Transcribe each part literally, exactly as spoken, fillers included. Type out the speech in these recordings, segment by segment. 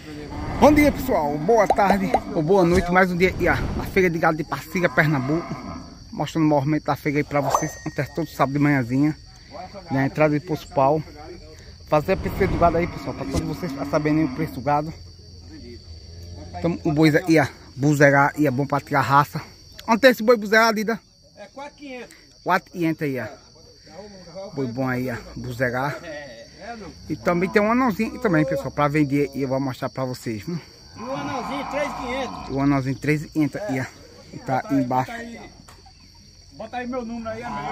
Bom dia, pessoal, boa tarde ou boa noite, mais um dia aí, na feira de gado de Passiga, Pernambuco, mostrando o movimento da feira aí pra vocês, até todo sábado de manhãzinha, na entrada de Poço Pau. Fazer a pesquisa do gado aí, pessoal, para todos vocês saberem o preço do gado. Então, o boi aí, buzerar, é bom para tirar raça. Onde tem esse boi buzerar, Dida? É quatro mil e quinhentos. quatro mil e quinhentos aí, ó. Boi bom aí, ó, buzerar. E também tem um anãozinho também, pessoal, para vender e eu vou mostrar para vocês. Viu? E o anãozinho três mil e quinhentos. O anãozinho três mil e quinhentos aí, ó. E tá aí embaixo. Bota aí, bota aí meu número aí, amigo.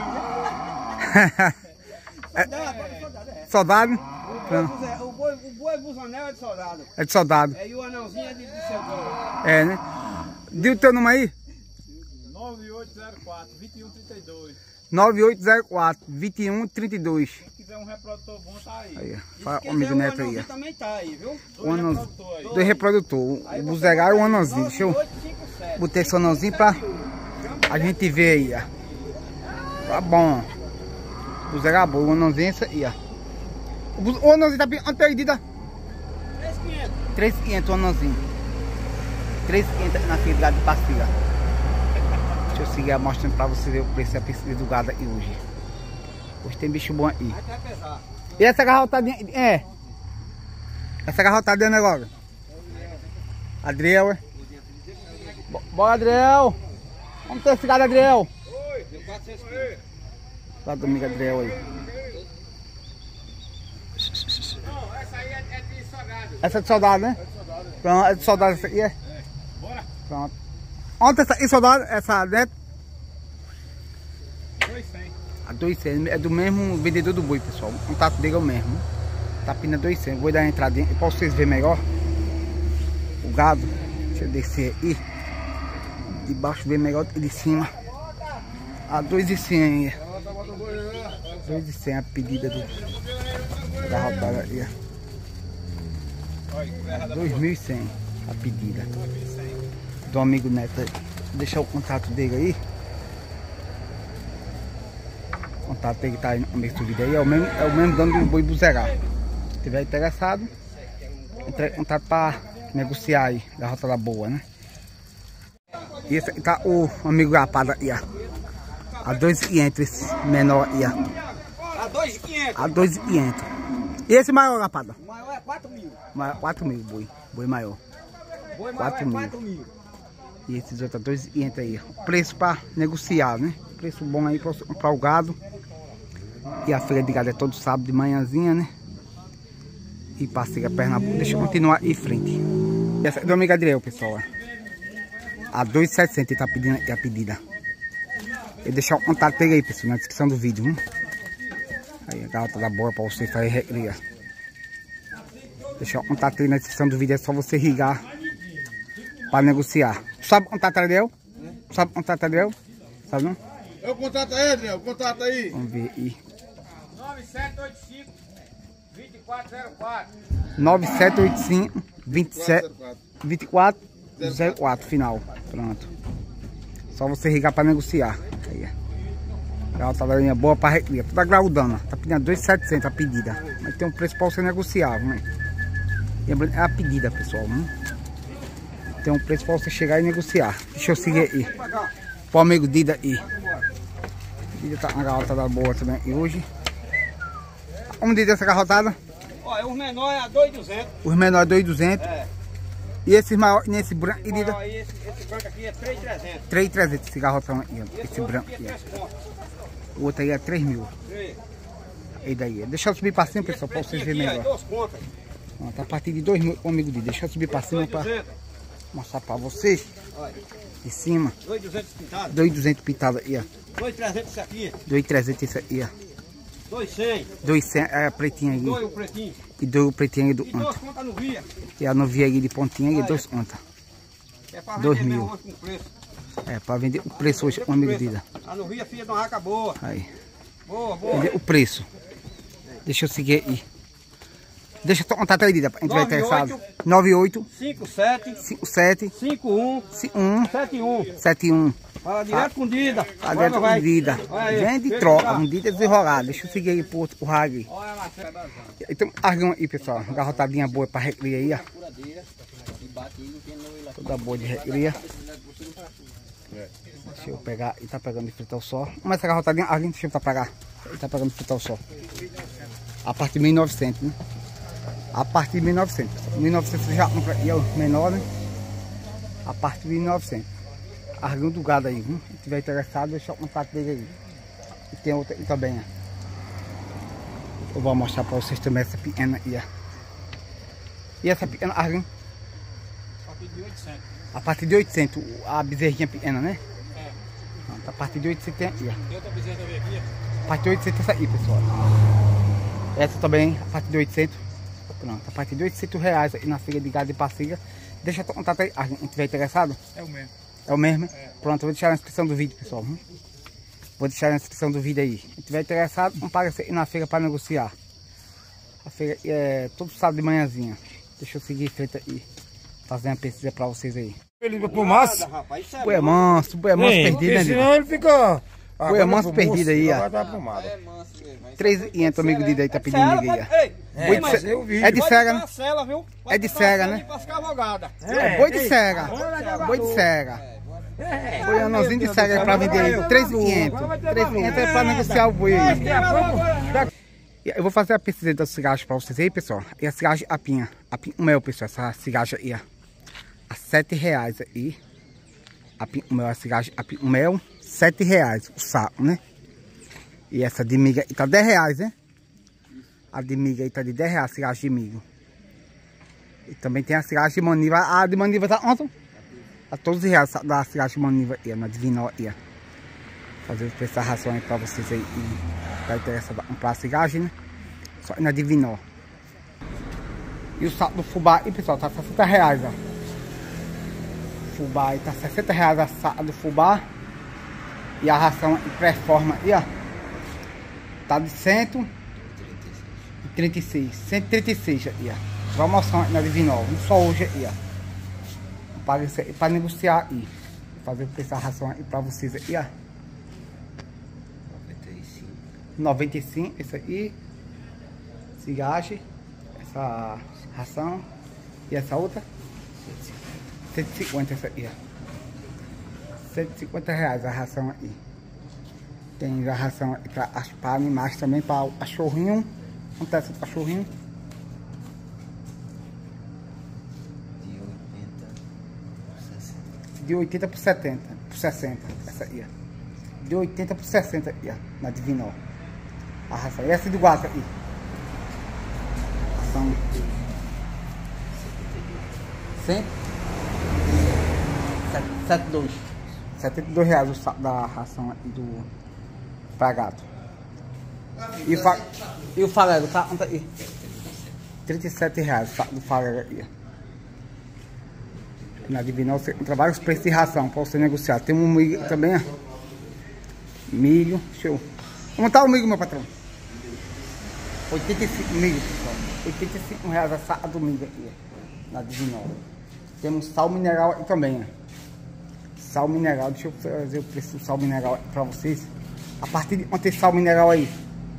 É, soldado? O boi, o boi busanel é de soldado. É de soldado. É, e o anãozinho é de, de soldado. É, né? Diga o teu número aí? nove oito zero quatro, dois um três dois. nove oito zero quatro, dois um três dois. Se quiser um reprodutor bom, tá aí. Aí, E fala se o amigo quiser, Neto o aí, ó. também tá aí, viu? O anãozinho. Dois reprodutores. O buzegar e o anãozinho. Deixa eu botar esse anãozinho pra a gente ver aí, ó. Tá bom. Buzegar bom. O anãozinho é esse aí, ó. O, buz... o anãozinho tá bem perdida. três mil e quinhentos. três mil e quinhentos o anãozinho. três mil e quinhentos na cidade de Passiga. Deixa eu seguir mostrando pra vocês ver o preço da pesquisa do gado aí hoje. Hoje tem bicho bom aí. E essa garrotadinha? É. Essa garrotadinha, né, agora? Adriel, é? Bora, Adriel. Vamos ter esse gado, Adriel. Oi, deu quatrocentos quilos. Lá do amigo Adriel aí. Não, essa aí é, é de soldado. Essa é de soldado, né? Pronto, é de soldado essa aí, é? É. Bora. Pronto. Ontem essa aí, soldado, essa dentro? dois cem. A dois cem, é do mesmo vendedor do boi, pessoal. O contato dele é o mesmo. Tapina dois cem. Vou dar uma entradinha para vocês verem melhor o gado. Deixa eu descer aí. De baixo ver melhor de cima. A dois e cem aí. dois e cem a pedida do da rotada aí. dois mil e cem a pedida do amigo Neto aí. Vou deixar o contato dele aí. O contato dele tá aí no começo do vídeo aí. É o mesmo, é o mesmo dono do boi buzerar. Se tiver interessado, entre em contato para negociar aí, da rotada boa, né? E esse aqui tá o amigo Rapada aí, ó. A dois mil e quinhentos, esse menor aí, ó. A dois mil e quinhentos. A dois mil e quinhentos. E esse maior, Rapada? O maior é quatro mil. quatro mil, boi. Boi maior. O boi maior quatro é mil. quatro mil. E esses outros dois mil e quinhentos aí. Preço para negociar, né? Preço bom aí para comprar o gado. E a feira de gado é todo sábado de manhãzinha, né? E Passiga, Pernambuco. Deixa eu continuar em frente. E essa é do amigo Adriel, pessoal. A dois mil e setecentos ele tá pedindo a pedida. Eu deixar o contato dele aí, pessoal, na descrição do vídeo, hein? Aí a garota da boa para você fazer recria. Deixar o contato aí na descrição do vídeo, é só você ligar para negociar. Tu sabe o contato, Adriel? Tu sabe o contato, Adriel? Sabe não? É o contato aí, Adriel, o contato aí. Vamos ver aí. nove sete oito cinco, dois quatro zero quatro. nove sete oito cinco, dois quatro zero quatro, final. Pronto. Só você ligar para negociar. Aí, ó. A alta boa para recria. Toda graudana. Tá pedindo dois mil e setecentos a pedida. Mas tem um preço para você negociar, né? Lembrando, é a pedida, pessoal. Né? Tem um preço para você chegar e negociar. Deixa eu seguir aí. Pro amigo Dida aí. Dida tá na garrotada boa também. E hoje. Como Dida essa garrotada? Olha, os menores é dois mil e duzentos. Os menores dois mil e duzentos. É. E esses maiores, nesse branco. E Dida? Aí, esse, esse banco aqui é três mil e trezentos. três mil e trezentos esse garrotão aí, ó. Esse, Esse outro branco aqui aí. é três contos. O outro aí é três mil. Três. E daí? Deixa eu subir pra cima, pessoal, pra vocês verem Aqui, ó, melhor. duas contas. Ó, tá a partir de dois mil, amigo Dida. Deixa eu subir pra cima pra mostrar pra vocês. Olha, De cima. dois mil e duzentos pintado. dois mil e duzentos pintado aí, ó. dois mil e trezentos esse aqui. dois mil e trezentos esse aí, ó. dois mil e cem. dois mil e cem, é a pretinha aí. Dois o pretinho. E dois o pretinho aí do E duas onta. contas no via. E a novinha aí de pontinha aí, Aí. dois onta. É pra Dois vender mil. mesmo hoje com preço. É, pra vender o preço hoje, amigo Dida. A novinha filha de uma raca boa. Aí. Boa, boa. Vender o preço. Deixa eu seguir aí. Deixa eu contar a Dida, pra gente vai interessado. nove oito cinco sete cinco sete cinco um um sete um. sete um. Fala direto com Dida. Tá dentro com Dida. Olha aí. Vende e Deixa troca. eu Um Dida desenrolado. Deixa eu seguir aí pro outro, o Rag. Olha a Marcela. Então, argão aí, pessoal. Garrotadinha boa pra recria aí, ó. Toda boa de recria. Deixa eu pegar, ele tá pegando de fritar o sol. Mas essa garrotadinha, alguém deixa eu tá pegar. Ele tá pegando de fritar o sol. A partir de mil e novecentos, né? A partir de mil e novecentos. mil e novecentos já compra aí, ó, menor, né? A partir de mil e novecentos. Arguinho do gado aí, viu? Se tiver interessado, deixa o contato dele aí. E tem outra aí também, ó. Eu vou mostrar pra vocês também essa pequena aí, ó. E essa pequena, arguinho? A partir de oitocentos. A partir de oitocentos, a bezerrinha pequena, né? É. Pronto, a partir de oitocentos tem aqui, ó. Tem outra bezerra também aqui, ó. A partir de oitocentos essa aí, pessoal. Essa também, a partir de oitocentos. Pronto, a partir de oitocentos reais aí na feira de gado de Pastilha. Deixa eu contato aí, a gente tiver interessado. É o mesmo. É o mesmo? É. Pronto, eu vou deixar na descrição do vídeo, pessoal. Hum? Vou deixar na descrição do vídeo aí. Se tiver interessado, não paga aí na feira para negociar. A feira é todo sábado de manhãzinha. Deixa eu seguir em frente aí. Fazer uma pesquisa para vocês aí. Ele vai pro maço? Boi é manso, boi é manso perdido, né? Senão ele fica... Boi é manso perdido aí, ó. É três mil e quinhentos, amigo Dida aí tá pedindo liga aí, ó. É, Boi de mas ce- eu vi. É de cega, né? Cela, viu? É de cega, né? É boi de cega. Boi de cega. Boi anãozinho de cega aí pra vender aí. três mil e quinhentos. três mil e quinhentos é pra negociar o boi aí. Eu vou fazer a pesquisa da cigarra pra vocês aí, pessoal. E a cigarra a pinha. A pinha, o mel, pessoal. Essa cigarra aí, ó. A sete reais aí. A pinha, o mel, a cigarra, a pinha, o mel, sete reais o saco, né? E essa de miga aí tá dez reais, né? A de miga aí tá de dez reais, a cigarra de miga. E também tem a cigarra de maniva. A de maniva tá ontem? A doze reais da cigarra de maniva aí, na Divinó aí, ó. Fazer essa ração aí pra vocês aí. E tá interessado em comprar a cigarra, né? Só na Divinó. E o saco do fubá aí, pessoal, tá sessenta reais, ó. Fubá aí tá sessenta reais a saca do fubá. E a ração em pré-forma aí, ó. Tá de cento e trinta e seis. cento e trinta e seis aí, ó. Promoção aí na Divinó. Só hoje aí, ó. Para, para negociar aí. Fazer essa ração aí pra vocês aí, ó. noventa e cinco, esse aí. Cigarra. Essa ração. E essa outra? cento e cinquenta essa aí, ó. cento e cinquenta reais a ração aí. Tem a ração aí pra, para animais também, para o cachorrinho. Quanto é esse cachorrinho? De oitenta por setenta, por sessenta, essa aí, ó. De oitenta por sessenta aí, ó, na Divinó. A ração. E essa de guarda aí? Ração. cem? setenta e dois. setenta e dois reais o saco da ração aí do pra gato. E o, fa... e o farelo, tá? Onde aí? trinta e sete reais o saco do farelo aí, ó. Na Divinó você encontra vários preços de ração para você negociar. Tem um milho também, ó. Milho, show. Como tá o milho, meu patrão? oitenta e cinco milho, pessoal. oitenta e cinco reais a saca do milho aqui, ó. Na Divinó. Temos sal mineral aí também, ó. Sal mineral, deixa eu fazer o preço do sal mineral aí pra vocês. A partir de quanto tem sal mineral aí?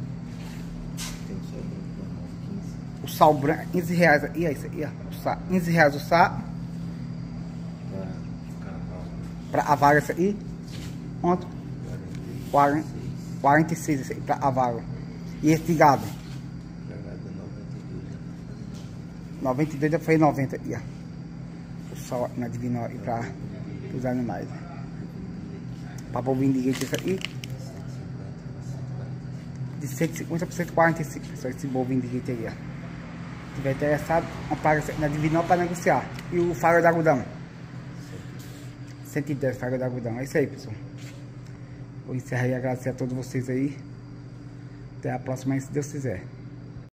O sal branco, quinze reais aí, é isso aí, ó. O sal, quinze reais o sal. Pra a vaga essa aí. Quanto? quarenta e seis esse aí pra a vaga. E esse de gado? noventa e dois já foi noventa aí, ó. O sal na Divinó aí pra os animais. Pra bovino de leite esse aí. De cento e cinquenta por cento e quarenta e cinco, pessoal, esse bovino de leite aí, ó. Se tiver interessado, paga na Divinó pra negociar. E o farol de algodão? cento e dez farol de algodão. É isso aí, pessoal. Vou encerrar e agradecer a todos vocês aí. Até a próxima, se Deus quiser.